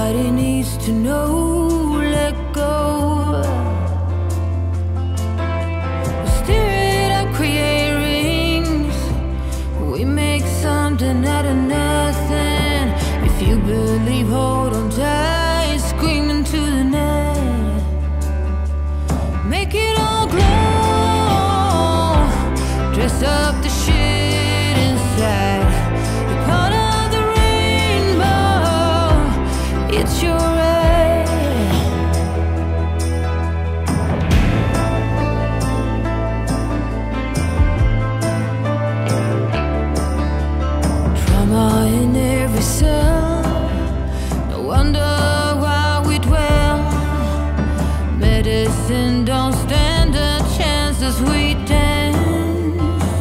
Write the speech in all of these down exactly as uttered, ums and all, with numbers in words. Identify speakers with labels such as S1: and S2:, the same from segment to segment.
S1: Nobody needs to know, let go. Stir it up, create rings. We make something out of nothing. If you believe, hold on tight, scream into the night. Make it all glow, dress up the shit inside. You're part of the rainbow, it's your right. Trauma in every cell, no wonder why we dwell. Medicine don't stand a chance as we dance.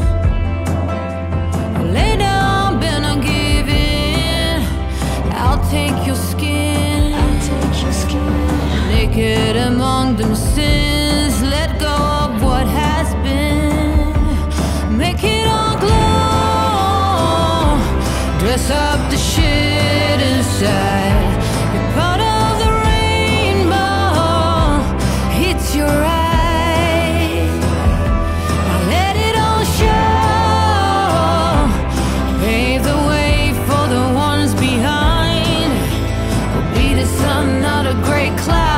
S1: Lay down, bend or give in. I'll take your skin. I'll take your skin. Naked among them sins, let go of what has been. Make it all glow, dress up the shit inside. You're part of the rainbow, it's your right. Now let it all show, pave the way for the ones behind. We'll be the sun, not a gray cloud.